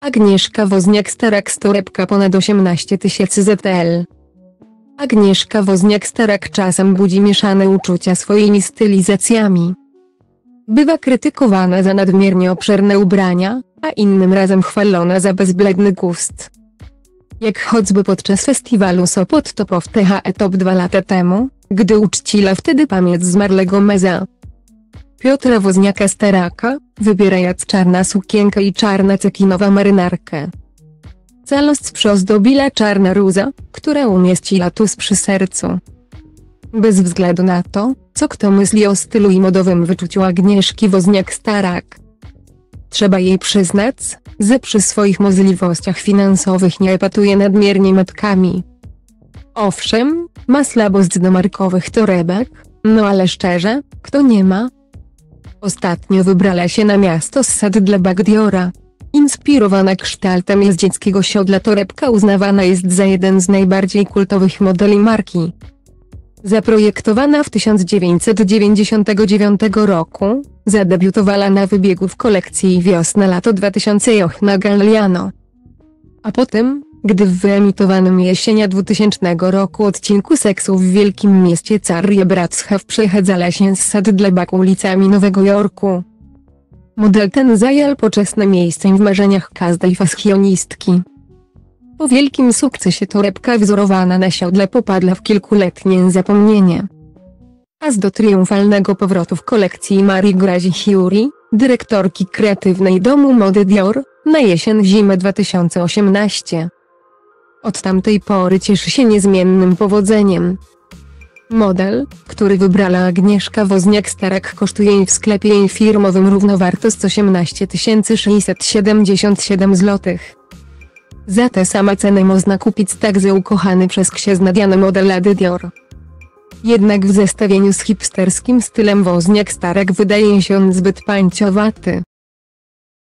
Agnieszka Woźniak-Starak z torebka ponad 18 000 ZL. Agnieszka Woźniak-Starak czasem budzi mieszane uczucia swoimi stylizacjami. Bywa krytykowana za nadmiernie obszerne ubrania, a innym razem chwalona za bezbłędny gust. Jak choćby podczas festiwalu Sopot Top of THE Top 2 lata temu, gdy uczcila wtedy pamięć zmarłego meza Piotra Woźniaka-Staraka, wybierając czarna sukienkę i czarna cekinowa marynarkę. Całość przyozdobiła czarna róża, która umieściła tuż przy sercu. Bez względu na to, co kto myśli o stylu i modowym wyczuciu Agnieszki Woźniak-Starak. Trzeba jej przyznać, że przy swoich możliwościach finansowych nie epatuje nadmiernie metkami. Owszem, ma słabość do markowych torebek, no ale szczerze, kto nie ma? Ostatnio wybrała się na miasto Sad dla Bagdiora. Inspirowana kształtem jeździeckiego siodła torebka uznawana jest za jeden z najbardziej kultowych modeli marki. Zaprojektowana w 1999 roku, zadebiutowała na wybiegu w kolekcji wiosna-lato 2000 na Galliano. A potem, gdy w wyemitowanym jesienią 2000 roku odcinku Seksu w Wielkim Mieście Carrie Bradshaw przechadzała się z Sad dla Bag ulicami Nowego Jorku. Model ten zajął poczesne miejsce w marzeniach każdej fasjonistki. Po wielkim sukcesie torebka wzorowana na siodle popadła w kilkuletnie zapomnienie. Aż do triumfalnego powrotu w kolekcji Marii Grazi-Hiuri, dyrektorki kreatywnej domu mody Dior, na jesień-zimę 2018. Od tamtej pory cieszy się niezmiennym powodzeniem. Model, który wybrała Agnieszka Woźniak-Starak, kosztuje w sklepie firmowym równowartość 18 677 zł. Za tę samą cenę można kupić także ukochany przez księżnę Dianę model Lady Dior. Jednak w zestawieniu z hipsterskim stylem Woźniak-Starak wydaje się on zbyt pańciowaty.